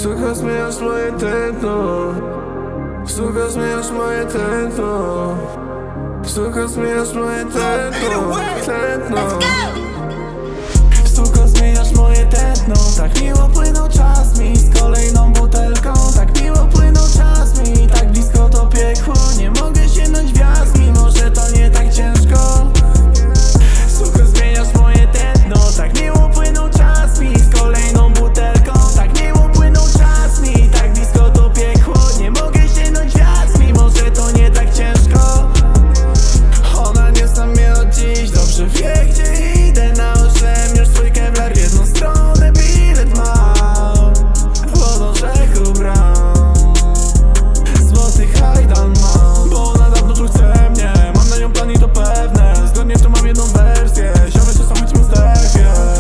Suka, zmieniasz moje tętno. Suka, zmieniasz moje tętno. Suka, zmieniasz moje tętno. Suko, zmieniasz moje tętno. Tak miło płynął czas mi z kolejną butelką. Tak miło płynął czas mi, tak blisko to piekło. Nie mogę sięgnąć gwiazd, mimo że to nie tak ciężko. Suko, zmieniasz moje tętno. Tak miło płynął czas mi z kolejną butelką. Tak miło płynął czas mi, tak blisko to piekło. Nie mogę sięgnąć gwiazd, mimo że to nie tak ciężko. Ona nie zna mnie od dziś, dobrze wie gdzie idę. Nałożyłem już swój kevlar w jedną stronę, bilet mam. Wodą rzeką bram, złoty hajdan mam. Bo ona dawno tu chce mnie, mam na nią plan i to pewne. Zgodnie tu mam jedną wersję. Ziomy często chodzimy z dech,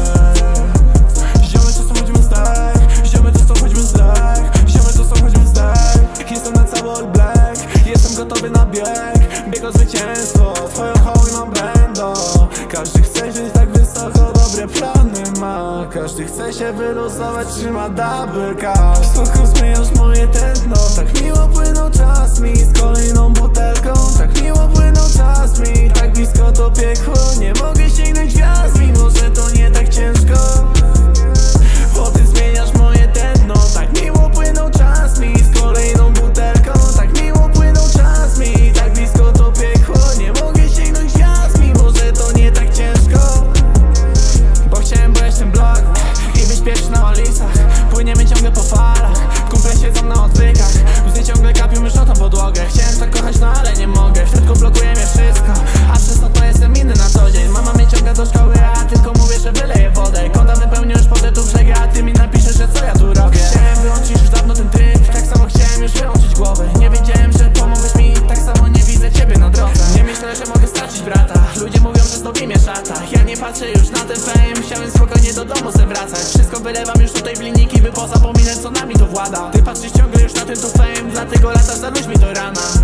ziomy często chodzimy z dech. Ziomy często chodzimy z dech. Ziomy często chodzimy z dech. Jestem na cały all black, jestem gotowy na bieg. Bieg o zwycięstwo, twoją hołd mam będą. Każdy chce żyć tak wysoko, dobre plany ma. Każdy chce się wyluzować, trzyma double cash. Suko, zmieniasz moje tętno. Tak miło płynął czas mi z kolejną butelką. Tak miło płynął czas mi, tak blisko to piekło. Nie mogę sięgnąć gwiazd, mimo że to nie tak ciężko. Bo ty zmieniasz moje tętno. Tak miło płynął czas mi z kolejną butelką. Tak miło płynął czas mi, tak blisko to piekło. Nie mogę sięgnąć gwiazd, mimo że to nie tak ciężko. Bo chciałem brać ten blok i być pierwszy na Olisach. Płyniemy ciągle po falach, kumple siedzą na odwykach. Łzy ciągle kapią już o tą podłogę. Chciałem tak kochać, no ale nie mogę. W środku blokuje mnie wszystko, a przez to jestem inny na co dzień. Mama mnie ciąga do szkoły, a ja tylko mówię, że wyleję wodę. Konta wypełnię już potem tu brzegę, a ty mi napiszesz, że co ja tu robię. Chciałem wyłączyć już dawno ten tryb, tak samo chciałem już wyłączyć głowę. Nie wiedziałem, że pomogłeś mi, tak samo nie widzę ciebie na drodze. Nie myślę, że mogę stracić brata. Ludzie mówią, że zdobi mnie szata. Ja nie patrzę już na ten fame, chciałem spokojnie do domu se wracać. Wszystko wylewam już tutaj w linijki, by pozapominać co nami to włada. Ty patrzysz ciągle już na ten tu fame, dlatego lata za ludźmi do rana.